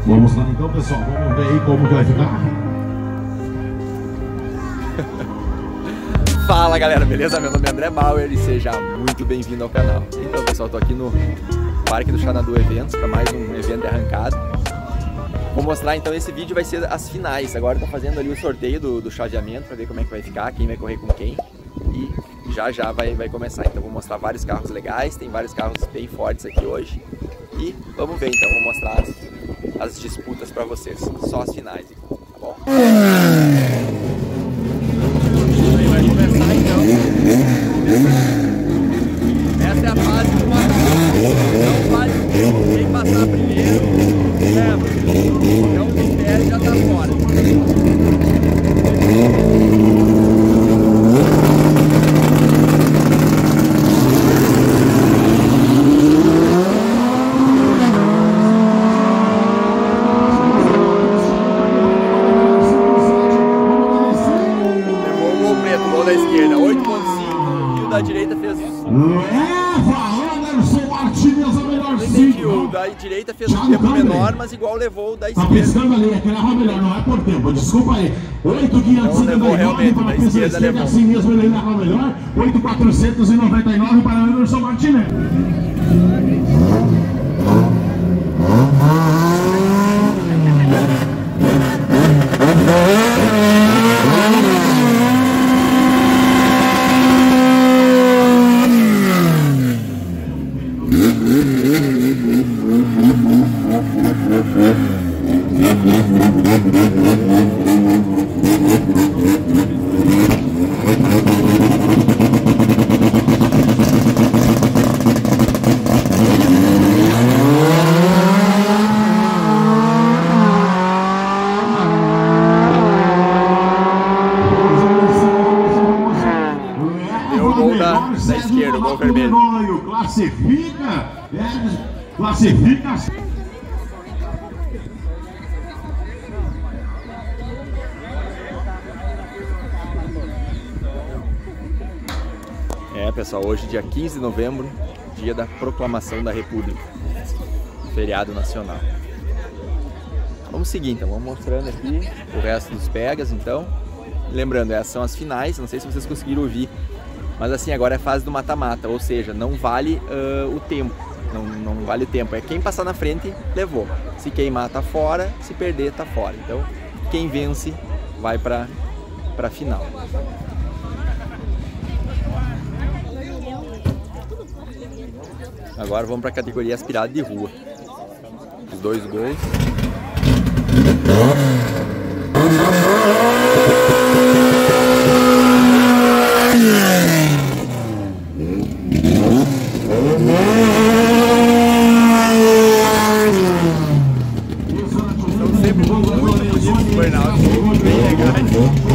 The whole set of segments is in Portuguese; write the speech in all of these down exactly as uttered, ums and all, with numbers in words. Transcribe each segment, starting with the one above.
Vamos lá então, pessoal, vamos ver aí como que vai ficar. Fala galera, beleza? Meu nome é André Bauer e seja muito bem-vindo ao canal. Então pessoal, tô aqui no Parque do Xanadu Eventos para mais um evento de arrancada. Vou mostrar então, esse vídeo vai ser as finais. Agora tá fazendo ali o sorteio do, do chaveamento para ver como é que vai ficar, quem vai correr com quem. E já já vai, vai começar. Então vou mostrar vários carros legais, tem vários carros bem fortes aqui hoje. E vamos ver então, vou mostrar as, as disputas para vocês. Só as finais, tá bom? Vai começar então. Essa é a fase do mata-mata. Não vale quem passar primeiro, leva. Então quem perde já tá fora. Levou o gol preto, o gol da esquerda, oito ponto cinco, e o da direita fez Anderson Martínez, a melhor cinco. O da direita fez um tempo menor, mas igual levou o da esquerda. Tá pensando ali, aquele errou melhor, não é por tempo, desculpa aí. oito mil quinhentos e setenta e nove para a esquerda, levou. Assim mesmo ele errou melhor. oito mil quatrocentos e noventa e nove para Anderson Martínez. Da esquerda, o gol vermelho. Classifica, é, classifica. É pessoal, hoje dia quinze de novembro, dia da Proclamação da República, feriado nacional. Vamos seguir então, vamos mostrando aqui o resto dos pegas então. Lembrando, essas são as finais, não sei se vocês conseguiram ouvir. Mas assim, agora é a fase do mata-mata, ou seja, não vale uh, o tempo, não, não vale o tempo, é quem passar na frente, levou. Se queimar tá fora, se perder tá fora. Então, quem vence vai pra, pra final. Agora vamos pra categoria aspirada de rua. Os dois gols. São sempre muito bonitos, burnout, bem legais.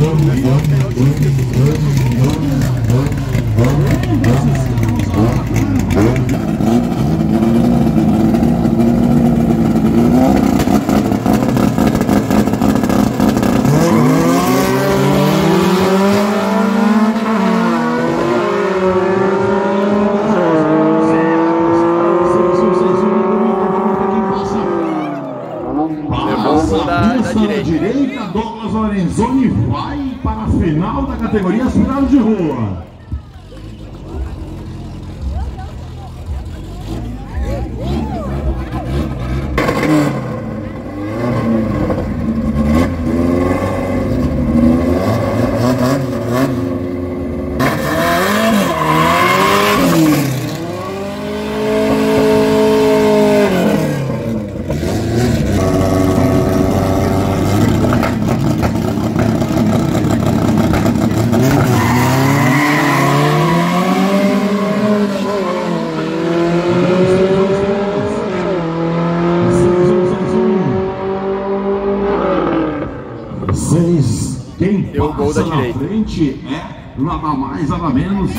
Da direita, Douglas Lorenzoni vai para a final da categoria aspirado de rua. Quem deu o gol da direita. Frente é nada mais, nada menos.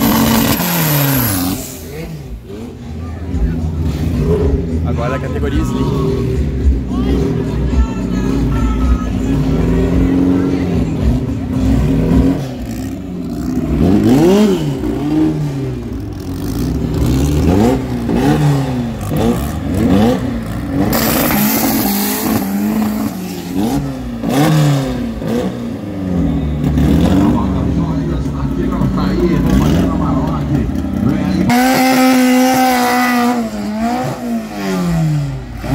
Agora a categoria Slim.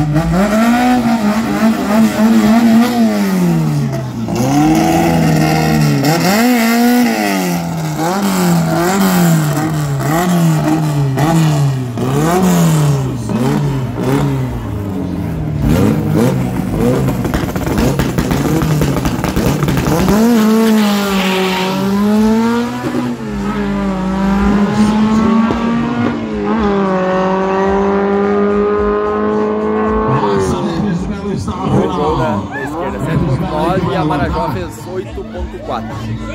E a Marajó fez oito ponto quatro.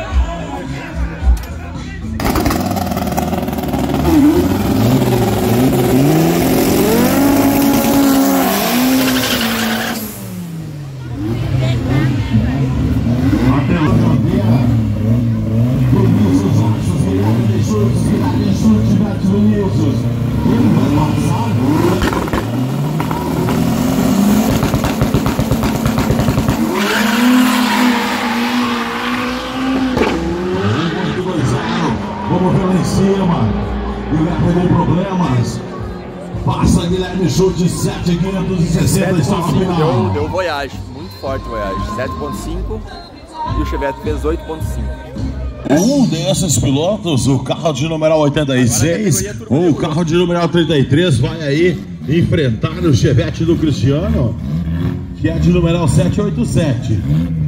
Vamos ver lá em cima. Guilherme com problemas. Passa Guilherme Schultz, sete mil quinhentos e sessenta. Está no final. Deu, deu Voyage, muito forte o Voyage. sete ponto cinco e o Chevette fez oito ponto cinco. Um desses pilotos, o carro de numeral oitenta e seis, ou o carro de numeral trinta e três, vai aí enfrentar o Chevette do Cristiano, que é de numeral sete oito sete.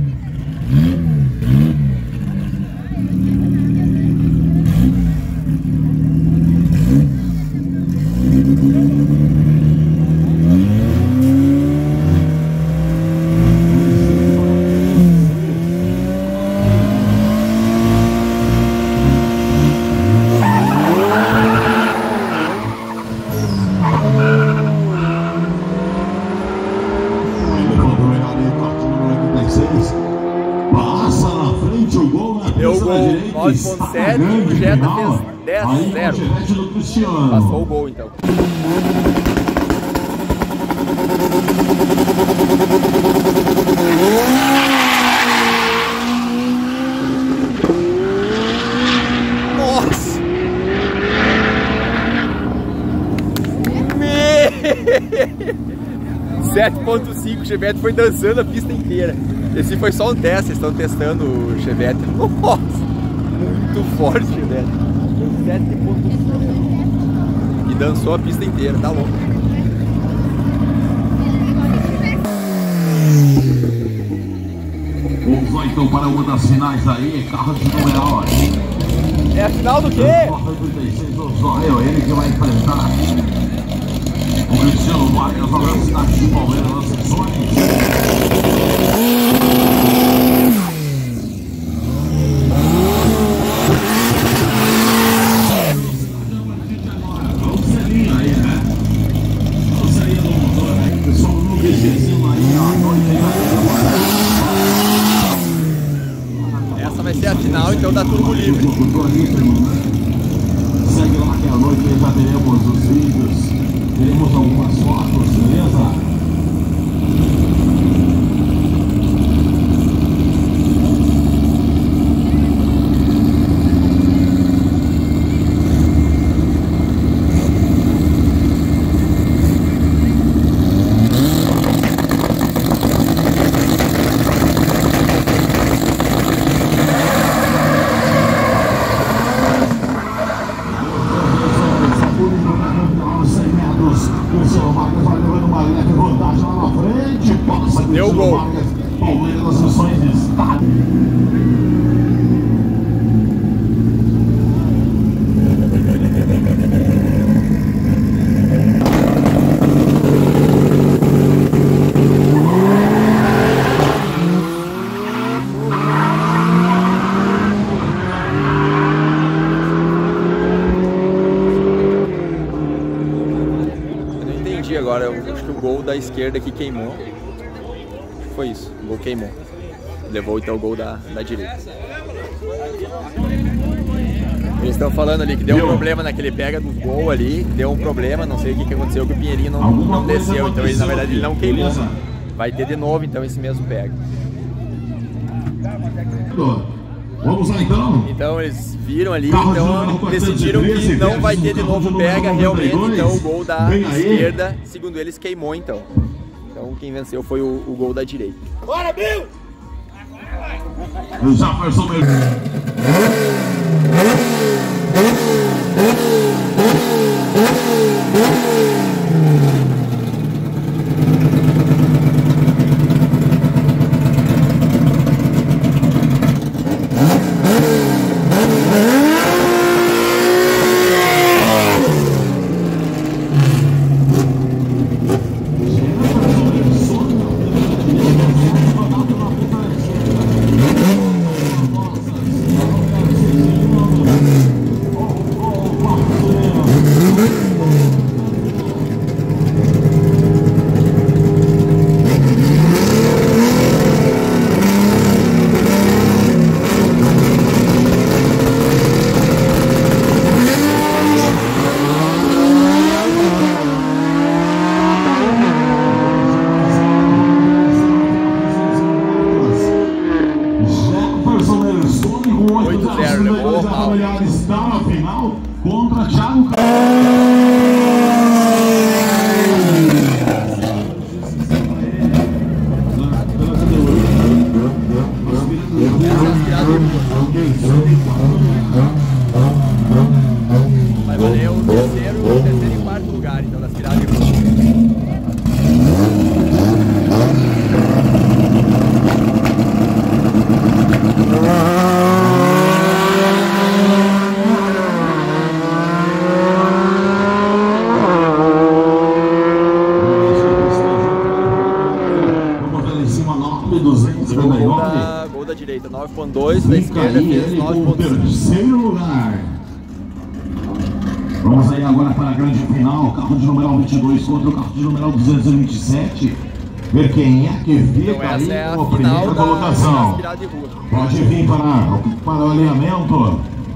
Passa na frente o gol na Deu pista gol da direita. nove ponto sete e o Jetta fez dez a zero. Passou o gol então. Nossa! sete ponto cinco, o Chevette foi dançando a pista inteira. Esse foi só um teste, eles estão testando o Chevette. Nossa! Muito forte o Chevette. sete ponto cinco. E dançou a pista inteira, tá louco. Vamos lá então para uma das finais aí, carro de numeral. É a final do quê? trinta e seis, o Zorreu, ele que vai enfrentar o Cristiano Vargas na cidade de Palmeiras nas sessões. Essa vai ser a final então da Turbo Livre. Segue lá que à noite já teremos os vídeos, teremos algumas fotos, beleza? Deu gol. Palmeiras nas sessões de estádio. Eu não entendi agora, eu acho que o gol da esquerda aqui queimou. Foi isso, o gol queimou. Levou então o gol da, da direita. Eles estão falando ali que deu um problema naquele pega do gol ali, deu um problema, não sei o que, que aconteceu, que o Pinheirinho não, não desceu, então ele na verdade ele não queimou. Vai ter de novo então esse mesmo pega. Vamos lá então. Então eles viram ali, então decidiram que não vai ter de novo pega realmente, então o gol da esquerda, segundo eles, queimou então. Então quem venceu foi o, o gol da direita. Bora, Bill! Já passou mesmo. Está na final contra Thiago Vai valer o terceiro, o terceiro e quarto lugar, então, das tiradas de rua. Gol da, gol da direita, nove ponto dois, da esquerda fez nove ponto cinco. Terceiro lugar. Vamos aí agora para a grande final. Carro de numeral vinte e dois contra o carro de numeral duzentos e vinte e sete. Ver quem é que fica então, essa aí é a com a primeira final colocação. da, de rua. Pode vir para, para o alinhamento.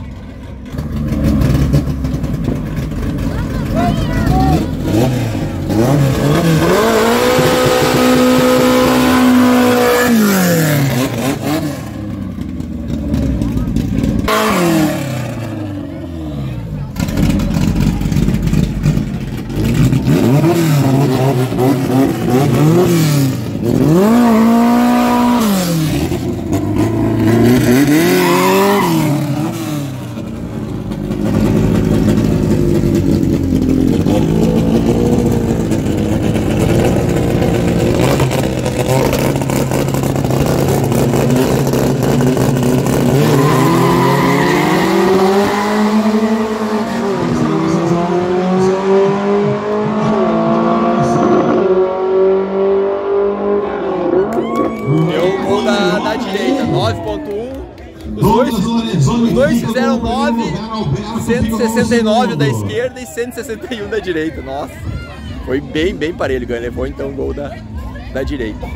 nove ponto um. Os dois, os dois fizeram nove, cento e sessenta e nove da esquerda e cento e sessenta e um da direita. Nossa, foi bem, bem parelho. Levou então o gol da, da direita.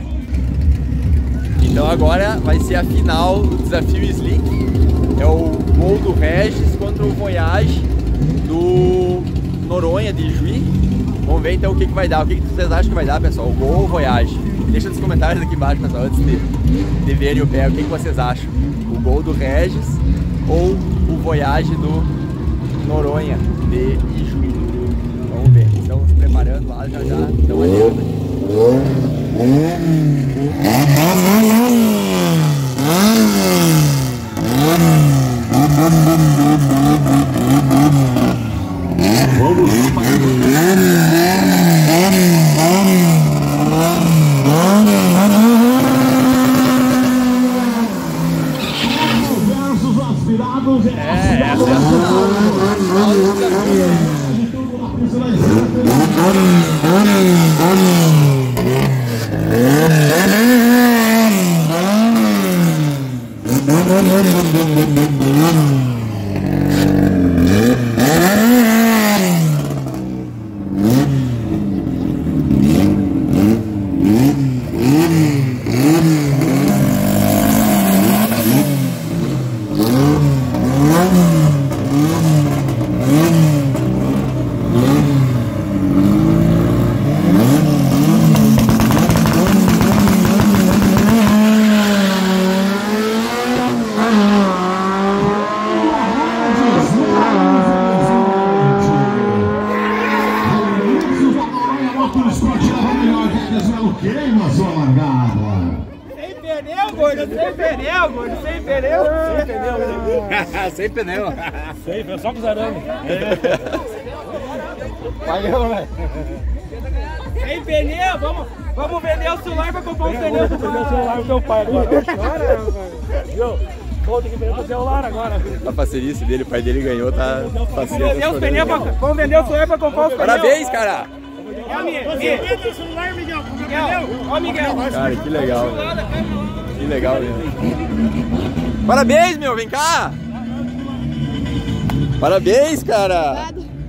Então agora vai ser a final do desafio Slick. É o gol do Regis contra o Voyage do Noronha de Juí. Vamos ver então o que, que vai dar. O que, que vocês acham que vai dar, pessoal? O gol ou o Voyage? Deixa nos comentários aqui embaixo, pessoal, antes de, de verem o pé. O que, que vocês acham? O gol do Regis ou o Voyage do Noronha de Ijuí? Vamos ver. Estão se preparando lá, já já estão olhando aqui. É, essa é a final. Desvelo queima a sua largada. Sem pneu, gordo, sem pneu, gordo, sem pneu. Sem pneu, Sem pneu. sem pneu, só com os arame. Valeu, velho. Sem pneu, vamos, vamos vender o celular pra comprar um pneu. Vamos vender o celular pro teu pai agora. Viu? Vou ter que vender o celular agora. A parceria dele, o pai dele ganhou, tá Vamos vender os pneus, pra, vamos vender o celular pra comprar os pneus. Parabéns, cara! É a minha, minha. Vende o celular, Miguel, Miguel. Ó, Miguel. Cara, que legal, velho. Que legal mesmo. Parabéns, meu, vem cá! Parabéns, cara!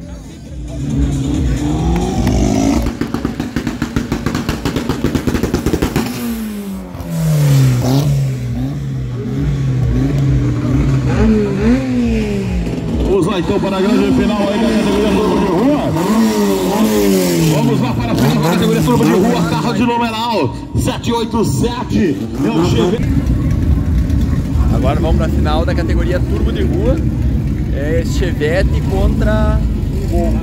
Vamos lá então para a grande final aí da categoria turbo de rua. Vamos lá para a final da categoria turbo de rua, carro de numeral sete oito sete. É o Chevette. Agora vamos para a final da categoria turbo de rua. É Chevette contra Gol.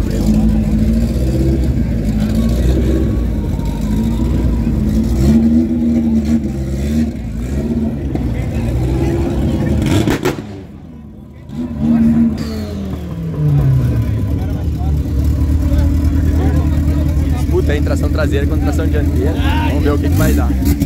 Disputa aí, tração traseira contra tração dianteira. Vamos ver o que, que vai dar.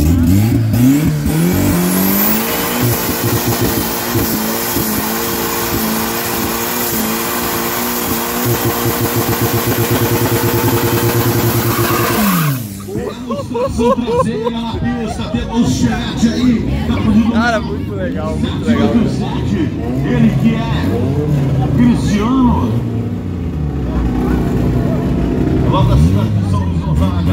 Traseira na pista, temos Chevette aí. Cara, muito legal, muito legal. Ele que é Cristiano, lá da cidade de São Luís Gonzaga.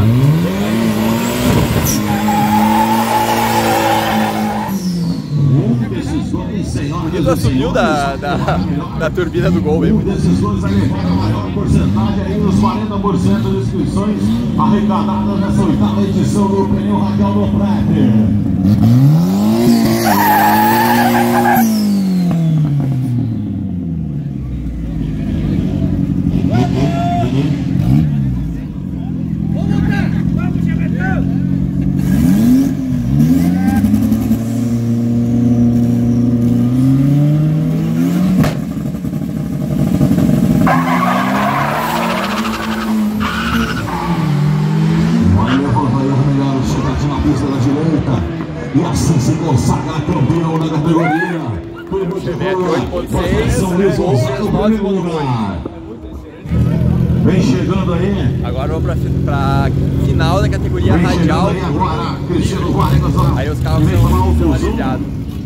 Um desses dois, senhoras Ele subiu da, da, da turbina do Gol, Um mesmo. desses dois vai levar a maior porcentagem aí, os quarenta por cento de inscrições arrecadadas nessa oitava edição do Pneu Radial do Prep. E assim se consagra campeão da categoria. oito ponto seis, São Luís Gonzaga, o primeiro lugar. Vem chegando aí. Agora vamos pra, pra final da categoria Vem radial. chegando aí agora, Cristiano Vargas, ó. Aí os carros Que vem são, tomar o são Fusum. aliviados.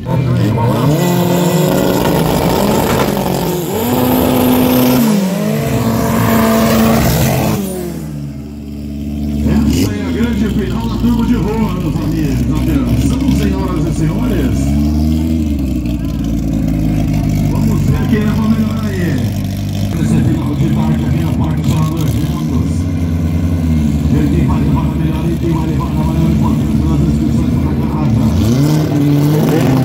Essa é a grande final da turma de rua, meus amigos. Atenção, senhoras e senhores. Vamos ver quem leva melhor aí. Esse final de tarde aqui no Parque Salvador Ventos. Ver quem vai levar a melhor e quem vai levar a maior importância das inscrições para casa.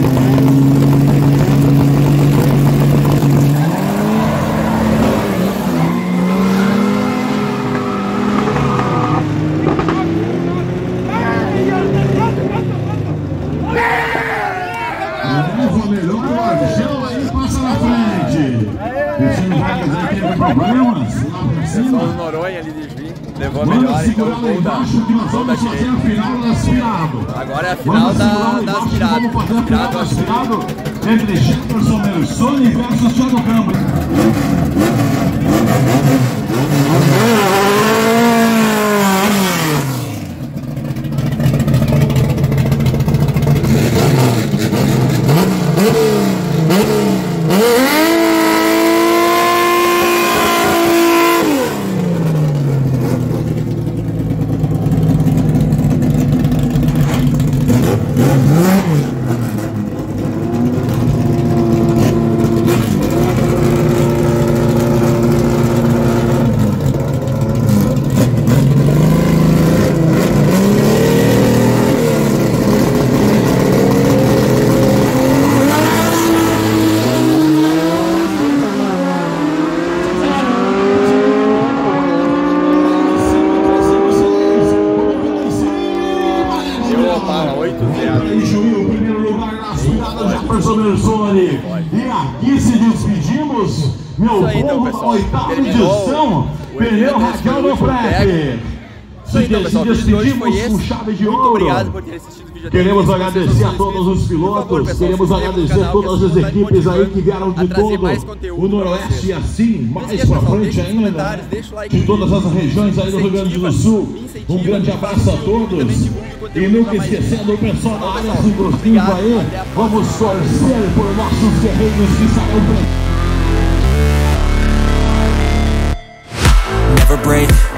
Leva melhor o Argel aí, passa na frente. Cristiano Vargas aí teve problemas lá pra Só cima. o Noronha ali de vir, levou a Vamos melhor, então segurar o lá gol da, embaixo que nós gol da vamos fazer direita. a final do aspirado. Agora é a final Vamos da, segurar lá da embaixo que aspirada. vamos fazer a final do Aspirado, aspirado entre Jefferson Mersoni versus Thiago Câmara. Anderson. E aqui se despedimos, meu Isso aí, então, povo, pessoal. oitava Terminou edição, o pneu evento, esse foi radial o do último frete. pega. Isso aí, então, pessoal. O vídeo de hoje foi esse. Com chave de Muito ouro. obrigado por ter assistido o vídeo até Queremos aqui. Se agradecer vocês a não todos são os inscritos, por favor, pilotos, pessoal, queremos se inscrevam no agradecer canal, todas que as assim vai equipes aí motivando que vieram a de trazer todo mais conteúdo o pra Noroeste e vocês. assim, Não mais esqueça, pra pessoal, frente deixa nos ainda, comentários, deixa o like de no todas vídeo, as regiões aí do Rio Grande do Sul. incentiva, Um grande abraço a todos. também divulgue o conteúdo E nunca pra mais gente. esquecendo o pessoal da Então, área pessoal, dos grupinhos obrigado, aí. até a próxima. Vamos torcer por nossos terrenos que saem pra... Never break.